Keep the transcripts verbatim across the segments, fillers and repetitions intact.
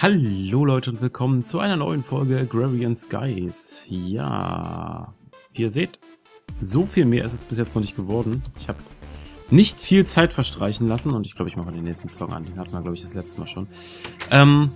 Hallo Leute und willkommen zu einer neuen Folge Agrarian Skies. Ja, wie ihr seht, so viel mehr ist es bis jetzt noch nicht geworden. Ich habe nicht viel Zeit verstreichen lassen und ich glaube, ich mache mal den nächsten Song an. Den hatten wir, glaube ich, das letzte Mal schon. Ähm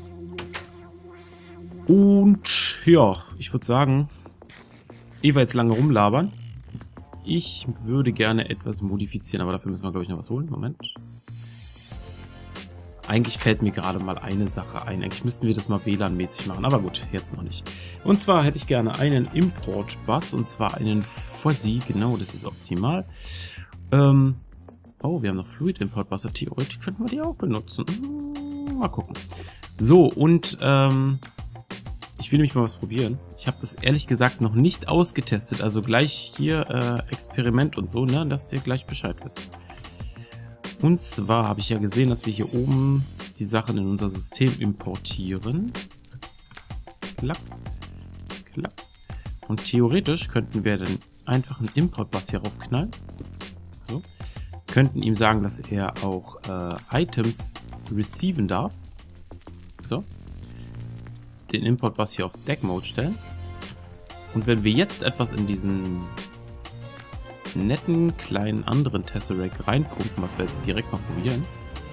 und ja, ich würde sagen, ehe wir jetzt lange rumlabern, ich würde gerne etwas modifizieren, aber dafür müssen wir, glaube ich, noch was holen. Moment. Eigentlich fällt mir gerade mal eine Sache ein. Eigentlich müssten wir das mal W L A N-mäßig machen, aber gut, jetzt noch nicht. Und zwar hätte ich gerne einen Import-Bus, und zwar einen Fuzzy. Genau, das ist optimal. Ähm, oh, wir haben noch Fluid-Import-Busse. Theoretisch könnten wir die auch benutzen. Hm, mal gucken. So, und ähm, ich will nämlich mal was probieren. Ich habe das ehrlich gesagt noch nicht ausgetestet. Also gleich hier äh, Experiment und so, ne, dass ihr gleich Bescheid wisst. Und zwar habe ich ja gesehen, dass wir hier oben die Sachen in unser System importieren. Klapp. Klapp. Und theoretisch könnten wir dann einfach einen Import-Bus hier raufknallen. So. Könnten ihm sagen, dass er auch äh, Items receiven darf. So. Den Import-Bus hier auf Stack-Mode stellen. Und wenn wir jetzt etwas in diesen netten kleinen anderen Tesseract reinpumpen, was wir jetzt direkt mal probieren.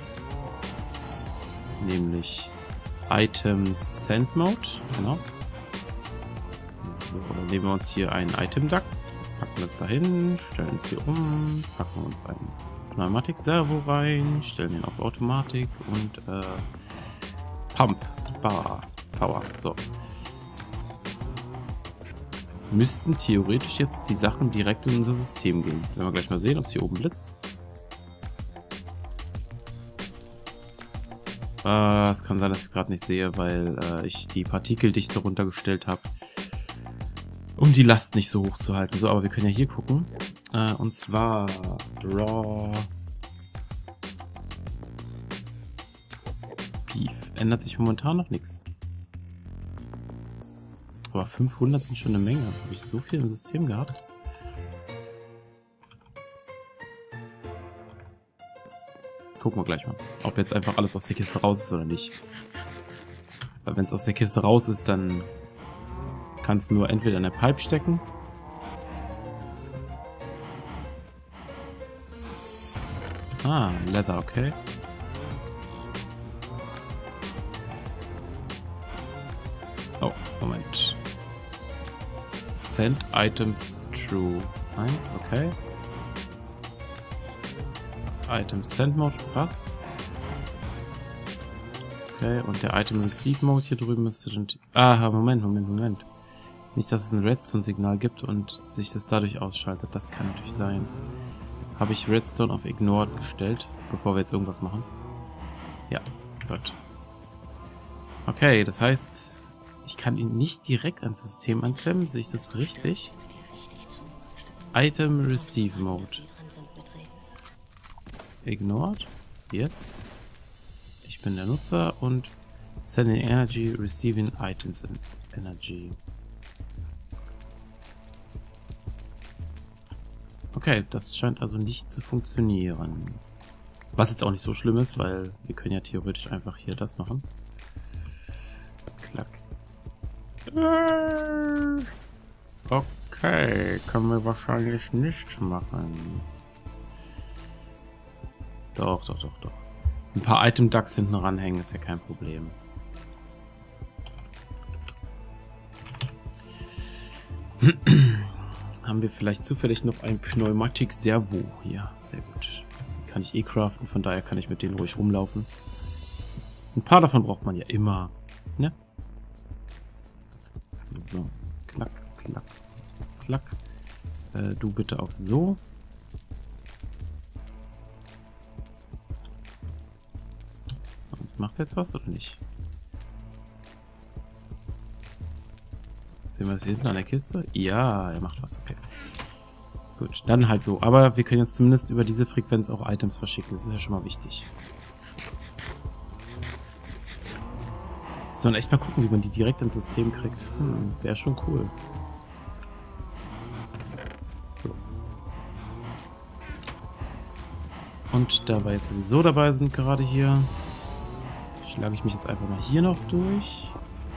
Nämlich Item Send Mode. Genau. So, dann nehmen wir uns hier einen Item Duct, packen das dahin, stellen es hier um, packen uns einen Pneumatik Servo rein, stellen ihn auf Automatik und äh, Pump, Power, Power. So. Müssten theoretisch jetzt die Sachen direkt in unser System gehen. Werden wir gleich mal sehen, ob es hier oben blitzt. Äh, es kann sein, dass ich es gerade nicht sehe, weil äh, ich die Partikeldichte runtergestellt habe, um die Last nicht so hoch zu halten. So, aber wir können ja hier gucken. Äh, und zwar Raw Beef. Ändert sich momentan noch nichts. Aber fünfhundert sind schon eine Menge. Habe ich so viel im System gehabt? Gucken wir gleich mal, ob jetzt einfach alles aus der Kiste raus ist oder nicht. Weil wenn es aus der Kiste raus ist, dann kann es nur entweder in der Pipe stecken. Ah, Leather, okay. Oh, Moment. Send Items True. eins, okay. Item Send Mode passt. Okay, und der Item Receive Mode hier drüben müsste dann... Ah, Moment, Moment, Moment. Nicht, dass es ein Redstone-Signal gibt und sich das dadurch ausschaltet. Das kann natürlich sein. Habe ich Redstone auf Ignored gestellt, bevor wir jetzt irgendwas machen? Ja, gut. Okay, das heißt... Ich kann ihn nicht direkt ans System anklemmen. Sehe ich das richtig? Item Receive Mode. Ignored. Yes. Ich bin der Nutzer und Sending Energy, Receiving Items in Energy. Okay, das scheint also nicht zu funktionieren. Was jetzt auch nicht so schlimm ist, weil wir können ja theoretisch einfach hier das machen. Klack. Okay, können wir wahrscheinlich nicht machen. Doch, doch, doch, doch. Ein paar Item Ducts hinten ranhängen ist ja kein Problem. Haben wir vielleicht zufällig noch ein Pneumatik Servo hier? Sehr gut. Den kann ich eh craften, von daher kann ich mit denen ruhig rumlaufen. Ein paar davon braucht man ja immer, ne? So, klack, klack, klack. Äh, du bitte auf so. Und macht jetzt was oder nicht? Sehen wir das hier hinten an der Kiste? Ja, er macht was, okay. Gut, dann halt so. Aber wir können jetzt zumindest über diese Frequenz auch Items verschicken. Das ist ja schon mal wichtig. Sondern echt mal gucken, wie man die direkt ins System kriegt. Hm, wäre schon cool. So. Und da wir jetzt sowieso dabei sind gerade hier, schlage ich mich jetzt einfach mal hier noch durch.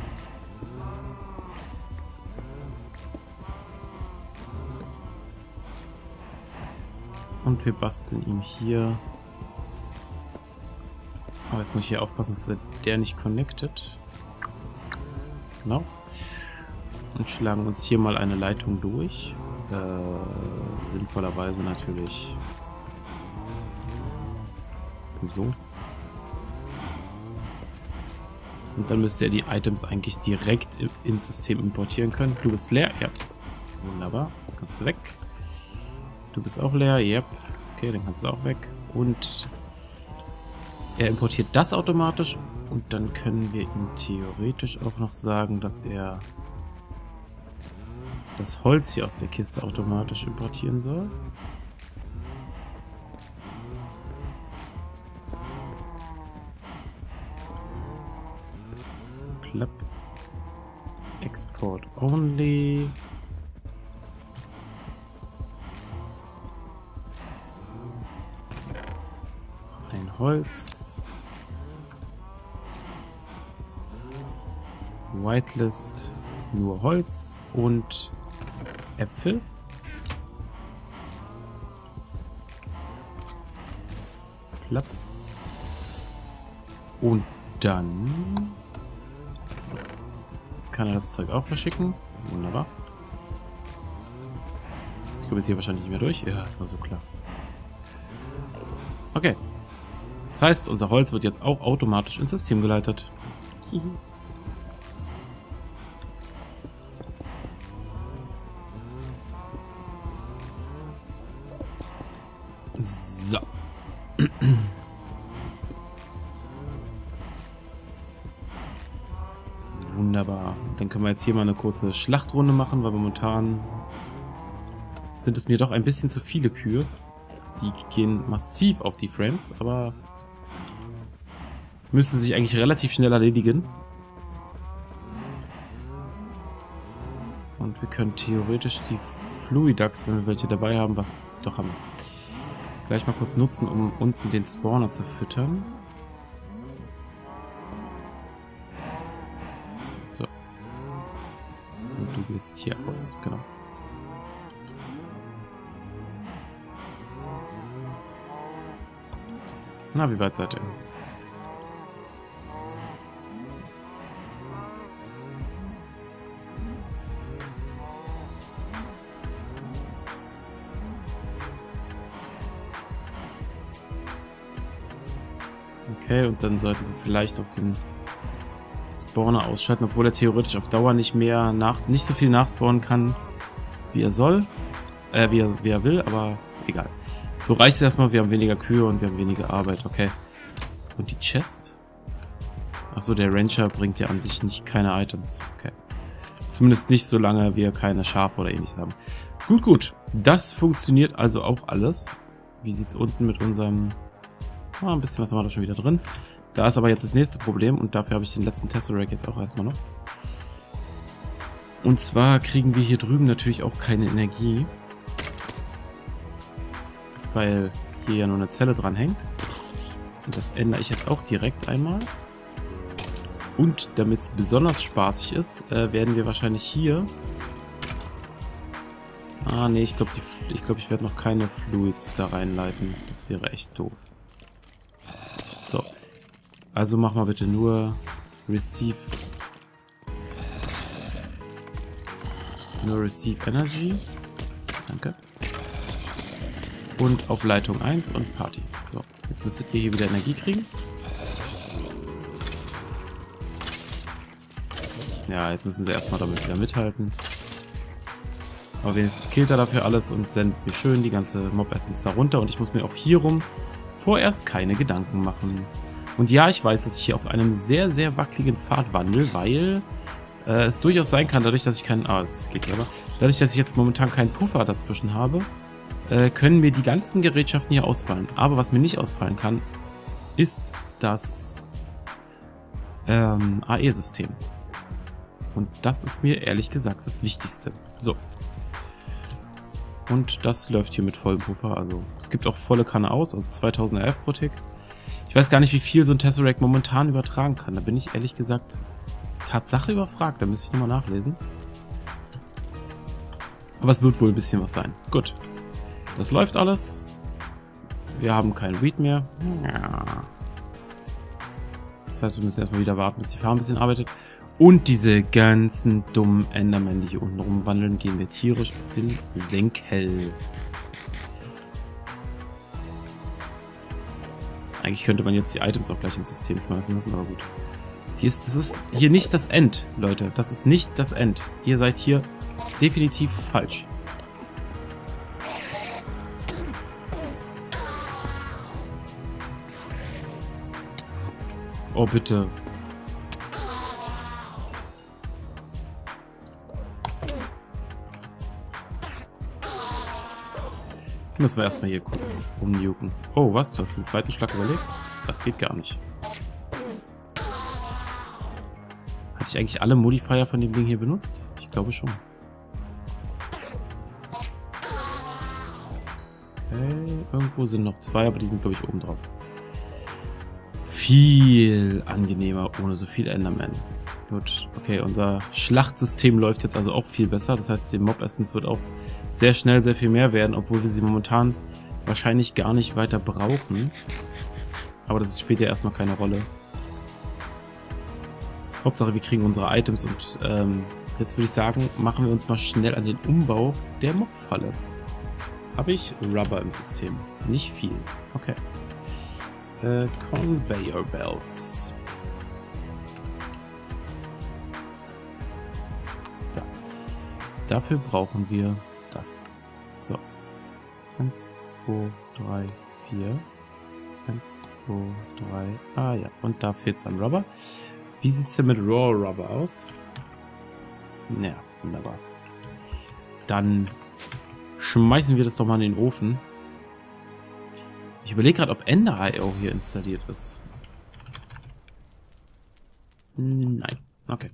Und wir basteln ihm hier. Aber jetzt muss ich hier aufpassen, dass der nicht connected. Genau. Und schlagen uns hier mal eine Leitung durch. Äh, sinnvollerweise natürlich so. Und dann müsste er die Items eigentlich direkt ins System importieren können. Du bist leer? Ja. Wunderbar. Kannst du weg. Du bist auch leer? Yep. Okay, dann kannst du auch weg. Und er importiert das automatisch. Und dann können wir ihm theoretisch auch noch sagen, dass er das Holz hier aus der Kiste automatisch importieren soll. Klapp. Export only. Ein Holz. Whitelist. Nur Holz und Äpfel. Klapp. Und dann kann er das Zeug auch verschicken. Wunderbar. Das kommt jetzt hier wahrscheinlich nicht mehr durch. Ja, das war so klar. Okay. Das heißt, unser Holz wird jetzt auch automatisch ins System geleitet. So. Wunderbar. Dann können wir jetzt hier mal eine kurze Schlachtrunde machen, weil momentan sind es mir doch ein bisschen zu viele Kühe. Die gehen massiv auf die Frames, aber müssen sich eigentlich relativ schnell erledigen. Und wir können theoretisch die Fluidax, wenn wir welche dabei haben, was doch haben, gleich mal kurz nutzen, um unten den Spawner zu füttern. So. Und du gehst hier aus, genau. Na, wie weit seid ihr? Okay, und dann sollten wir vielleicht auch den Spawner ausschalten, obwohl er theoretisch auf Dauer nicht mehr nach, nicht so viel nachspawnen kann, wie er soll, äh, wie er, wie er will, aber egal. So reicht es erstmal, wir haben weniger Kühe und wir haben weniger Arbeit, okay. Und die Chest? Achso, der Rancher bringt ja an sich nicht keine Items, okay. Zumindest nicht, solange wir keine Schafe oder ähnliches haben. Gut, gut. Das funktioniert also auch alles. Wie sieht es unten mit unserem... Ah, ein bisschen was haben wir da schon wieder drin. Da ist aber jetzt das nächste Problem und dafür habe ich den letzten Tesseract jetzt auch erstmal noch. Und zwar kriegen wir hier drüben natürlich auch keine Energie. Weil hier ja nur eine Zelle dran hängt. Und das ändere ich jetzt auch direkt einmal. Und damit es besonders spaßig ist, äh, werden wir wahrscheinlich hier... Ah, nee, ich glaube, ich, glaub, ich werde noch keine Fluids da reinleiten. Das wäre echt doof. So. Also mach mal bitte nur Receive... Nur Receive Energy. Danke. Und auf Leitung eins und Party. So, jetzt müsstet ihr hier wieder Energie kriegen. Ja, jetzt müssen sie erstmal damit wieder mithalten. Aber wenigstens killt er dafür alles und sendet mir schön die ganze Mob-Essence da runter. Und ich muss mir auch hierum vorerst keine Gedanken machen. Und ja, ich weiß, dass ich hier auf einem sehr, sehr wackeligen Pfad wandle, weil äh, es durchaus sein kann, dadurch, dass ich keinen... Ah, es geht ja aber. Dadurch, dass ich jetzt momentan keinen Puffer dazwischen habe, äh, können mir die ganzen Gerätschaften hier ausfallen. Aber was mir nicht ausfallen kann, ist das ähm, A E-System. Und das ist mir ehrlich gesagt das Wichtigste. So. Und das läuft hier mit vollem Puffer. Also es gibt auch volle Kanne aus, also zweitausendelf pro Tick. Ich Ich weiß gar nicht, wie viel so ein Tesseract momentan übertragen kann. Da bin ich ehrlich gesagt Tatsache überfragt. Da müsste ich nochmal nachlesen. Aber es wird wohl ein bisschen was sein. Gut. Das läuft alles. Wir haben keinen Read mehr. Das heißt, wir müssen erstmal wieder warten, bis die Farm ein bisschen arbeitet. Und diese ganzen dummen Endermen, die hier unten rumwandeln, gehen wir tierisch auf den Senkel. Eigentlich könnte man jetzt die Items auch gleich ins System schmeißen lassen, aber gut. Hier ist, das ist hier nicht das End, Leute. Das ist nicht das End. Ihr seid hier definitiv falsch. Oh, bitte. Müssen wir erstmal hier kurz rumjuken. Oh, was? Du hast den zweiten Schlag überlebt? Das geht gar nicht. Hatte ich eigentlich alle Modifier von dem Ding hier benutzt? Ich glaube schon. Okay, irgendwo sind noch zwei, aber die sind, glaube ich, oben drauf. Viel angenehmer, ohne so viel Enderman. Gut, okay, unser Schlachtsystem läuft jetzt also auch viel besser. Das heißt, die Mob-Essence wird auch sehr schnell sehr viel mehr werden, obwohl wir sie momentan wahrscheinlich gar nicht weiter brauchen. Aber das spielt ja erstmal keine Rolle. Hauptsache, wir kriegen unsere Items und ähm, jetzt würde ich sagen, machen wir uns mal schnell an den Umbau der Mob-Falle. Habe ich Rubber im System? Nicht viel. Okay. Äh, Conveyor Belts. Da. Dafür brauchen wir das. So. Eins, zwei, drei, vier. Eins, zwei, drei. Ah ja, und da fehlt es an Rubber. Wie sieht es denn mit Raw Rubber aus? Ja, wunderbar. Dann schmeißen wir das doch mal in den Ofen. Ich überlege gerade, ob Ender I O hier installiert ist. Nein. Okay.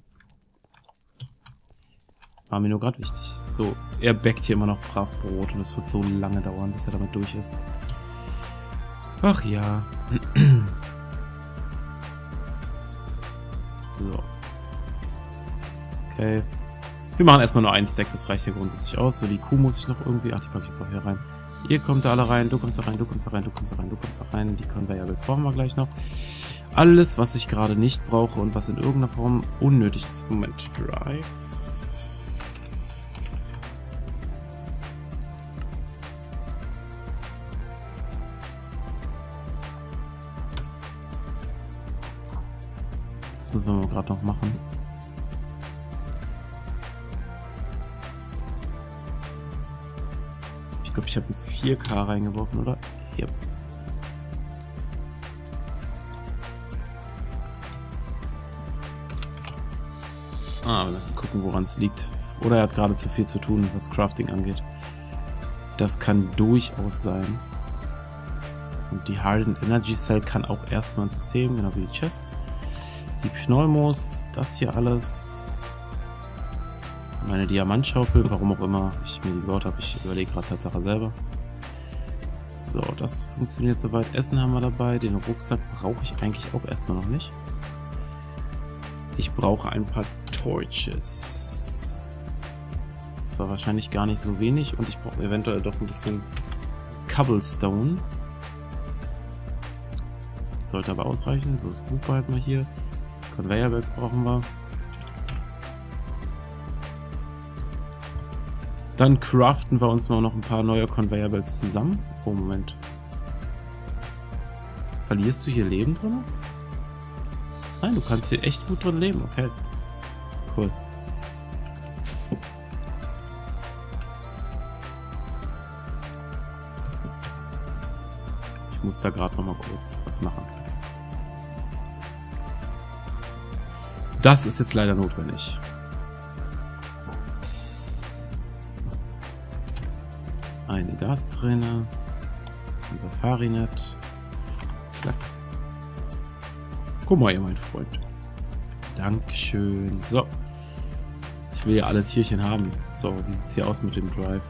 War mir nur gerade wichtig. So, er backt hier immer noch brav Brot und es wird so lange dauern, bis er damit durch ist. Ach ja. So. Okay. Wir machen erstmal nur einen Stack, das reicht ja grundsätzlich aus. So, die Kuh muss ich noch irgendwie... Ach, die packe ich jetzt auch hier rein. Ihr kommt da alle rein, du kommst da rein, du kommst da rein, du kommst da rein, du kommst da rein. Die Conveyables brauchen wir gleich noch. Alles, was ich gerade nicht brauche und was in irgendeiner Form unnötig ist. Moment, Drive. Das müssen wir mal gerade noch machen. Ich glaube, ich habe ein vier K reingeworfen, oder? Yep. Ah, wir müssen gucken, woran es liegt. Oder er hat gerade zu viel zu tun, was Crafting angeht. Das kann durchaus sein. Und die Hardened Energy Cell kann auch erstmal ins System, genau wie die Chest. Die Pneumos, das hier alles. Meine Diamantschaufel, warum auch immer ich mir die gebaut habe. Ich überlege gerade Tatsache selber. So, das funktioniert soweit. Essen haben wir dabei. Den Rucksack brauche ich eigentlich auch erstmal noch nicht. Ich brauche ein paar Torches. Zwar wahrscheinlich gar nicht so wenig und ich brauche eventuell doch ein bisschen Cobblestone. Sollte aber ausreichen. So, das Buch behalten wir hier. Conveyor Belts brauchen wir. Dann craften wir uns mal noch ein paar neue Conveyor Belts zusammen. Oh, Moment. Verlierst du hier Leben drin? Nein, du kannst hier echt gut drin leben. Okay. Cool. Ich muss da gerade noch mal kurz was machen. Das ist jetzt leider notwendig. Eine Gasträne, ein Safari-Net. Guck mal, ihr mein Freund. Dankeschön. So. Ich will ja alle Tierchen haben. So, wie sieht es hier aus mit dem Drive?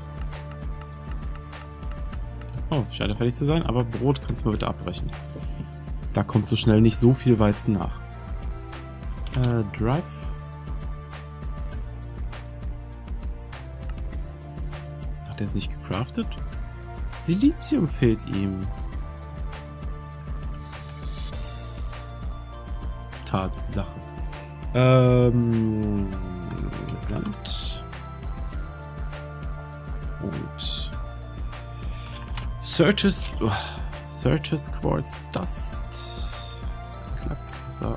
Oh, scheint er fertig zu sein, aber Brot kannst du mal bitte abbrechen. Da kommt so schnell nicht so viel Weizen nach. Äh, Drive. Ach, der ist nicht gecraftet? Silizium fehlt ihm. Tatsache. Ähm, Sand. Und Certus, oh, Certus Quartz Dust. Klack, so.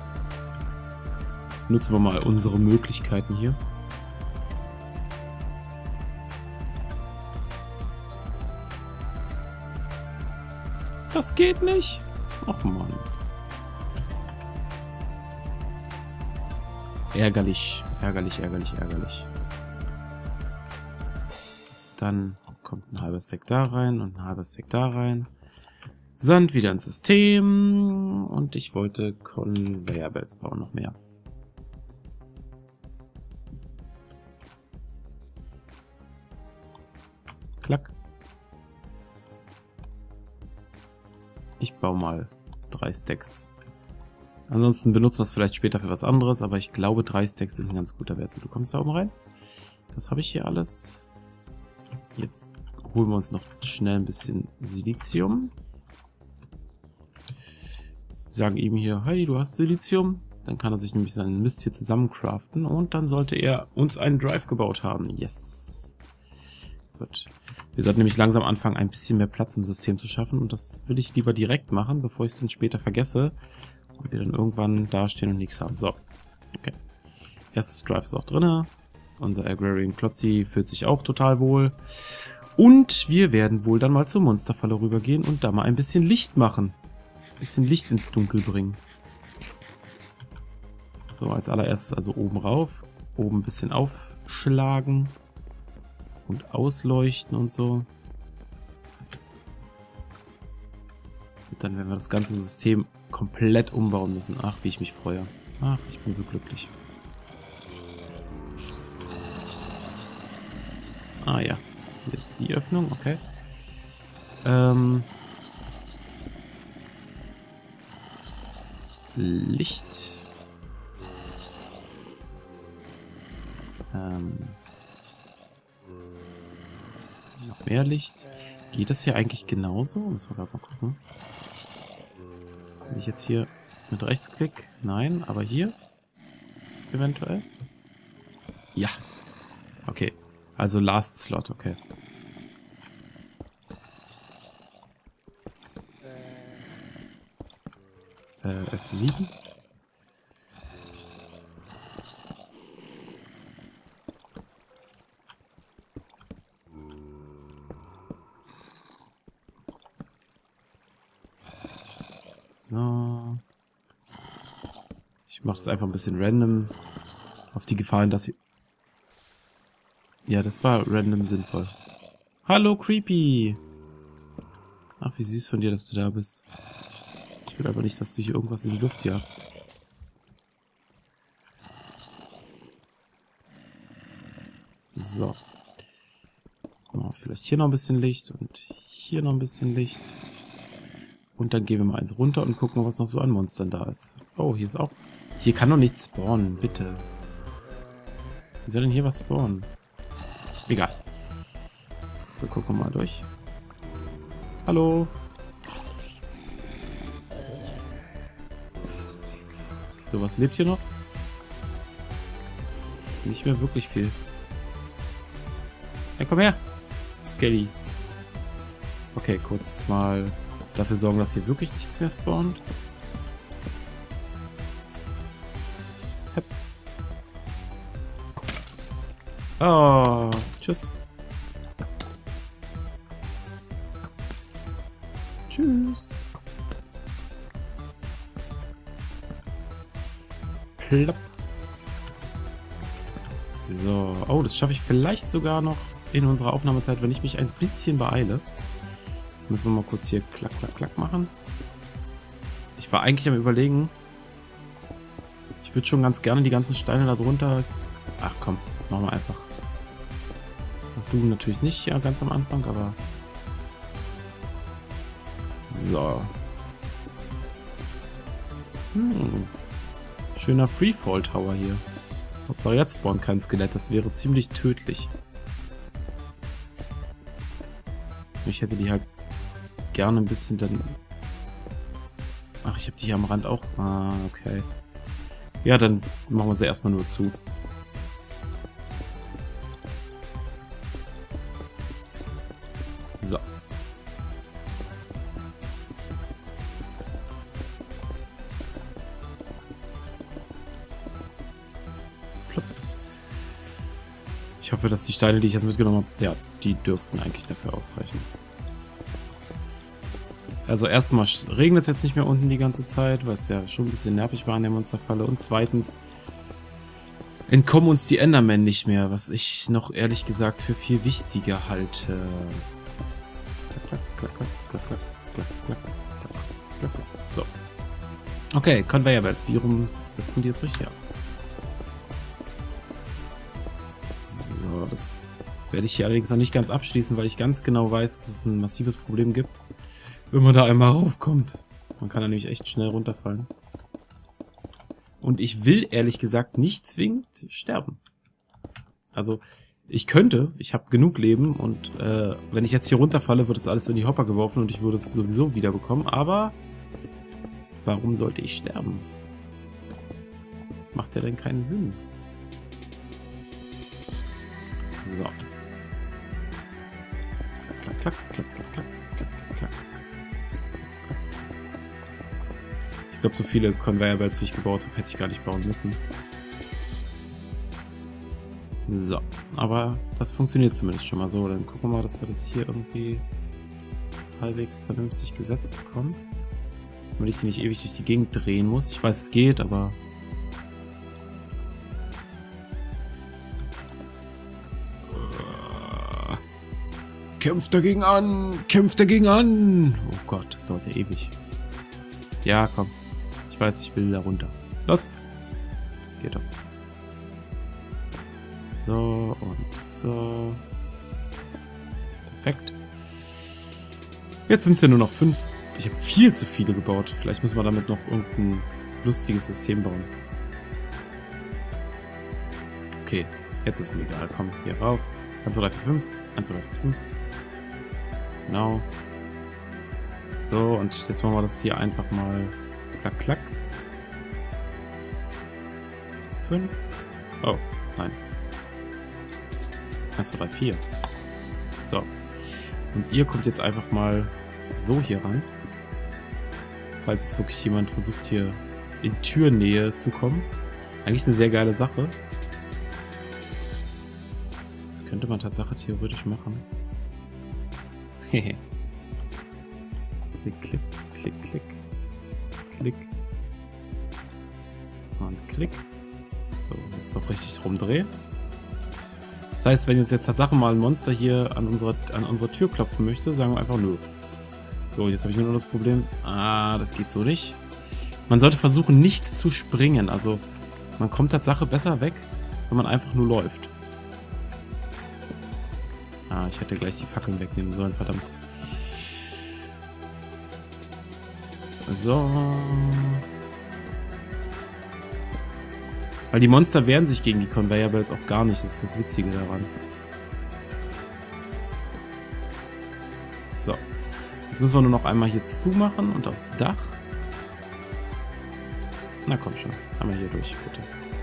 Nutzen wir mal unsere Möglichkeiten hier. Das geht nicht. Ach Mann. Ärgerlich, ärgerlich, ärgerlich, ärgerlich. Dann kommt ein halber Stack da rein und ein halber Stack da rein. Sand wieder ins System. Und ich wollte Conveyor Belts bauen, noch mehr. Klack. Ich baue mal drei Stacks. Ansonsten benutzen wir es vielleicht später für was anderes, aber ich glaube, drei Stacks sind ein ganz guter Wert. So, du kommst da oben rein. Das habe ich hier alles. Jetzt holen wir uns noch schnell ein bisschen Silizium. Sagen ihm hier, hey, du hast Silizium. Dann kann er sich nämlich seinen Mist hier zusammencraften und dann sollte er uns einen Drive gebaut haben. Yes. Gut. Wir sollten nämlich langsam anfangen, ein bisschen mehr Platz im System zu schaffen und das will ich lieber direkt machen, bevor ich es dann später vergesse und wir dann irgendwann dastehen und nichts haben. So. Okay. Erstes Drive ist auch drin. Unser Agrarian Klotzi fühlt sich auch total wohl. Und wir werden wohl dann mal zur Monsterfalle rübergehen und da mal ein bisschen Licht machen. Ein bisschen Licht ins Dunkel bringen. So, als allererstes also oben rauf. Oben ein bisschen aufschlagen. Und ausleuchten und so. Und dann werden wir das ganze System komplett umbauen müssen. Ach, wie ich mich freue. Ach, ich bin so glücklich. Ah ja, hier ist die Öffnung, okay. Ähm, Licht. Ähm, noch mehr Licht. Geht das hier eigentlich genauso? Müssen wir gerade mal gucken. Wenn ich jetzt hier mit Rechtsklick? Nein, aber hier? Eventuell? Ja. Okay. Also Last Slot, okay. Äh, F sieben? So. Ich mache es einfach ein bisschen random. Auf die Gefahr hin, dass sie... Ja, das war random sinnvoll. Hallo, Creepy! Ach, wie süß von dir, dass du da bist. Ich will aber nicht, dass du hier irgendwas in die Luft jagst. So. Oh, vielleicht hier noch ein bisschen Licht und hier noch ein bisschen Licht. Und dann gehen wir mal eins runter und gucken, was noch so an Monstern da ist. Oh, hier ist auch... Hier kann doch nichts spawnen, bitte. Wie soll denn hier was spawnen? Egal. So, gucken wir mal durch. Hallo. So, was lebt hier noch? Nicht mehr wirklich viel. Ja, komm her. Skelly. Okay, kurz mal dafür sorgen, dass hier wirklich nichts mehr spawnt. Hep. Oh, tschüss. Tschüss. Klapp. So. Oh, das schaffe ich vielleicht sogar noch in unserer Aufnahmezeit, wenn ich mich ein bisschen beeile. Müssen wir mal kurz hier klack, klack, klack machen. Ich war eigentlich am Überlegen. Ich würde schon ganz gerne die ganzen Steine da drunter... Ach komm, machen wir einfach. Ach, du natürlich nicht, ja, ganz am Anfang, aber... So. Hm. Schöner Freefall Tower hier. Hauptsache jetzt spawnt kein Skelett. Das wäre ziemlich tödlich. Ich hätte die halt gerne ein bisschen dann... Ach, ich habe die hier am Rand auch. Ah, okay. Ja, dann machen wir sie erstmal nur zu. So. Plopp. Ich hoffe, dass die Steine, die ich jetzt mitgenommen habe, ja, die dürften eigentlich dafür ausreichen. Also erstmal regnet es jetzt nicht mehr unten die ganze Zeit, was ja schon ein bisschen nervig war in der Monsterfalle. Und zweitens entkommen uns die Endermen nicht mehr, was ich noch ehrlich gesagt für viel wichtiger halte. So. Okay, Conveyor Belts. Wie rum setzt man die jetzt richtig ab? So, das werde ich hier allerdings noch nicht ganz abschließen, weil ich ganz genau weiß, dass es ein massives Problem gibt, wenn man da einmal raufkommt. Man kann da nämlich echt schnell runterfallen. Und ich will ehrlich gesagt nicht zwingend sterben. Also, ich könnte, ich habe genug Leben und äh, wenn ich jetzt hier runterfalle, wird das alles in die Hopper geworfen und ich würde es sowieso wieder bekommen. Aber warum sollte ich sterben? Das macht ja dann keinen Sinn. So. Klack, klack, klack, klack, klack, klack, klack. Ich glaube, so viele Conveyor Belts, wie ich gebaut habe, hätte ich gar nicht bauen müssen. So, aber das funktioniert zumindest schon mal so. Dann gucken wir mal, dass wir das hier irgendwie halbwegs vernünftig gesetzt bekommen. Damit ich sie nicht ewig durch die Gegend drehen muss. Ich weiß, es geht, aber... Kämpft dagegen an! Kämpft dagegen an! Oh Gott, das dauert ja ewig. Ja, komm. Ich weiß, ich will da runter. Los! Geht doch. So und so. Perfekt. Jetzt sind es ja nur noch fünf. Ich habe viel zu viele gebaut. Vielleicht müssen wir damit noch irgendein lustiges System bauen. Okay, jetzt ist mir egal. Komm, hier rauf. eins, zwei, drei, vier, fünf. eins, zwei, drei, vier, fünf. Genau. So, und jetzt machen wir das hier einfach mal klack, klack. fünf. Oh, nein. eins, zwei, drei, vier. So. Und ihr kommt jetzt einfach mal so hier ran. Falls jetzt wirklich jemand versucht, hier in Türnähe zu kommen. Eigentlich eine sehr geile Sache. Das könnte man tatsächlich theoretisch machen. Hehe. Klick, klick, klick, klick. Klick. Und klick. So, jetzt noch richtig rumdrehen. Das heißt, wenn jetzt jetzt Tatsache mal ein Monster hier an unsere, an unsere Tür klopfen möchte, sagen wir einfach nö. So, jetzt habe ich nur noch das Problem. Ah, das geht so nicht. Man sollte versuchen, nicht zu springen. Also, man kommt Tatsache besser weg, wenn man einfach nur läuft. Ah, ich hätte gleich die Fackeln wegnehmen sollen, verdammt. So. Weil die Monster wehren sich gegen die Conveyor Belts auch gar nicht. Das ist das Witzige daran. So. Jetzt müssen wir nur noch einmal hier zumachen und aufs Dach. Na komm schon. Einmal hier durch, bitte.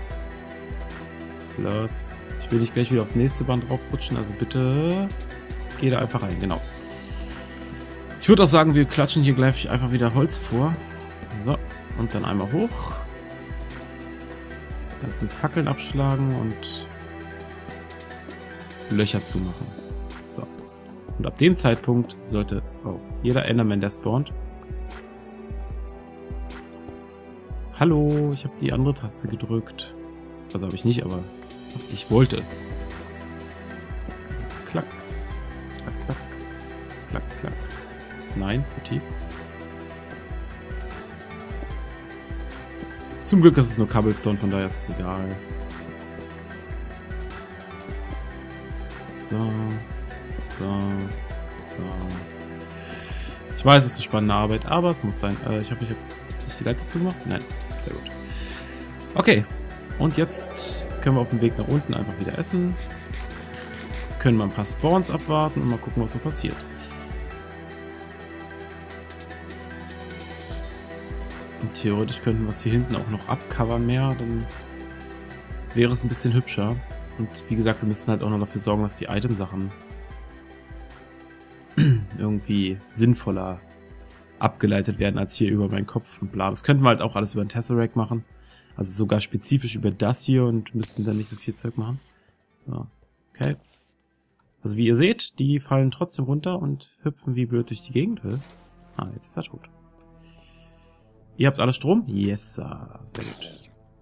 Los. Ich will nicht gleich wieder aufs nächste Band draufrutschen, also bitte geh da einfach rein, genau. Ich würde auch sagen, wir klatschen hier gleich einfach wieder Holz vor. So, und dann einmal hoch. Ganzen Fackeln abschlagen und Löcher zumachen. So. Und ab dem Zeitpunkt sollte oh, jeder Enderman, der spawnt. Hallo, ich habe die andere Taste gedrückt. Also habe ich nicht, aber ich wollte es. Klack. Klack, klack. Klack, klack. Nein, zu tief. Zum Glück ist es nur Cobblestone, von daher ist es egal. So. So. So. Ich weiß, es ist eine spannende Arbeit, aber es muss sein. Äh, ich hoffe, ich habe nicht die Leiter zugemacht. Nein. Sehr gut. Okay. Und jetzt können wir auf dem Weg nach unten einfach wieder essen. Können mal ein paar Spawns abwarten und mal gucken, was so passiert. Und theoretisch könnten wir es hier hinten auch noch abcovern mehr, dann wäre es ein bisschen hübscher. Und wie gesagt, wir müssen halt auch noch dafür sorgen, dass die Itemsachen irgendwie sinnvoller abgeleitet werden als hier über meinen Kopf und bla. Das könnten wir halt auch alles über den Tesseract machen. Also sogar spezifisch über das hier und müssten dann nicht so viel Zeug machen. So, okay. Also wie ihr seht, die fallen trotzdem runter und hüpfen wie blöd durch die Gegend. Ah, jetzt ist er tot. Ihr habt alle Strom? Yes, sir. Sehr gut.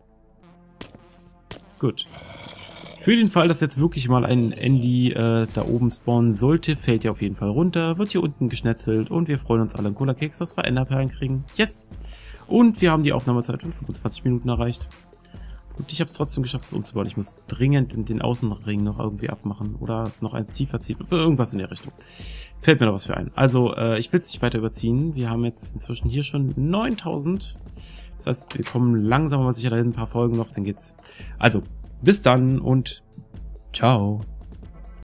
Gut. Für den Fall, dass jetzt wirklich mal ein Andy äh, da oben spawnen sollte, fällt er auf jeden Fall runter, wird hier unten geschnetzelt und wir freuen uns alle im Cola-Keks, dass wir Enderperlen kriegen. Yes! Und wir haben die Aufnahmezeit von fünfundzwanzig Minuten erreicht. Und ich habe es trotzdem geschafft, es umzubauen. Ich muss dringend den Außenring noch irgendwie abmachen oder es noch eins tiefer ziehen. Irgendwas in der Richtung. Fällt mir noch was für ein. Also, äh, ich will es nicht weiter überziehen. Wir haben jetzt inzwischen hier schon neuntausend. Das heißt, wir kommen langsam aber sicher dahin, ein paar Folgen noch, dann geht's. Also, bis dann und ciao.